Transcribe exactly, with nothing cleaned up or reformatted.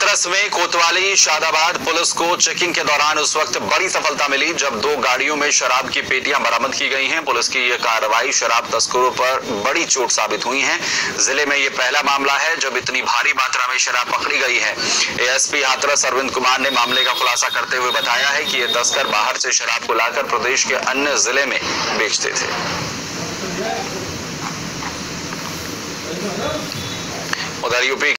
हाथरस में कोतवाली शादाबाद पुलिस को चेकिंग के दौरान उस वक्त बड़ी सफलता मिली जब दो गाड़ियों में शराब की पेटियां बरामद की गई हैं। पुलिस की यह कार्रवाई शराब तस्करों पर बड़ी चोट साबित हुई है। जिले में यह पहला मामला है जब इतनी भारी मात्रा में शराब पकड़ी गई है। एएसपी हाथरस अरविंद कुमार ने मामले का खुलासा करते हुए बताया है कि ये तस्कर बाहर से शराब को लाकर प्रदेश के अन्य जिले में बेचते थे। उधर यूपी